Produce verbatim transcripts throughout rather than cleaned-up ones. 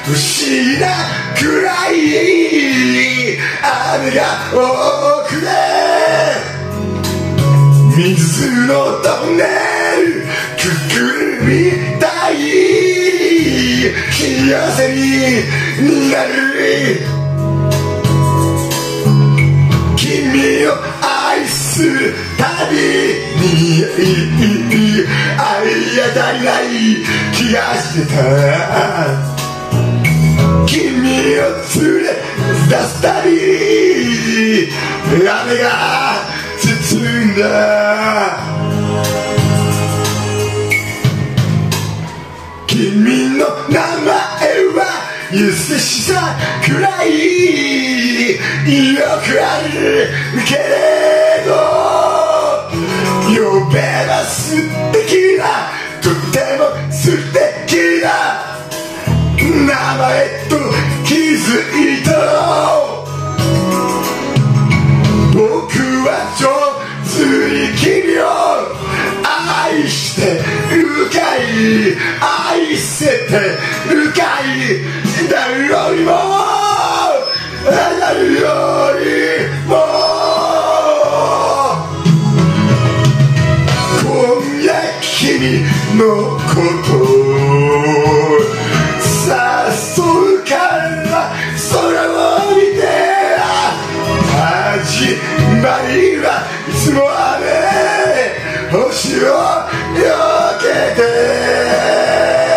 不思議なくらい雨が多くて水のトンネルくくるみたい幸せになる君を愛するたびに愛当たりない気がしてた君を連れ出すたびに雨が包んだ君の名前はゆずしさくらいよくあるけれど呼べば素敵なとても素敵な名前と気づいた僕は上手に君を愛してるかい愛せてるかい誰よりも誰よりも今夜君のこと誘うから空を見て始まりはいつも雨星をよけて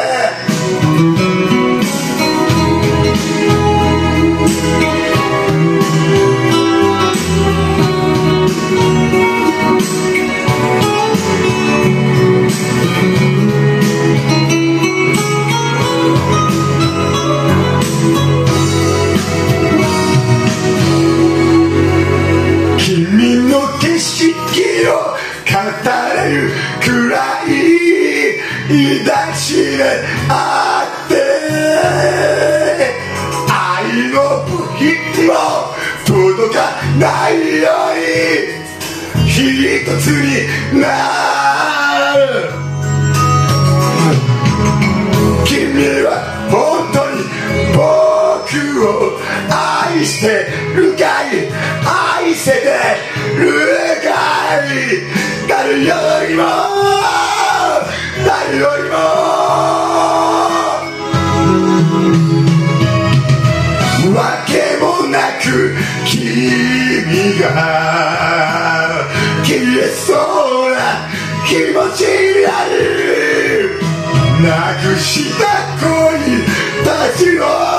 くらい抱きしめ合って愛の部品も届かないように一つになる君は本当に僕を愛してるかい愛せてるかい誰よりも誰よりもわけもなく君が消えそうな気持ちになるなくした恋たちを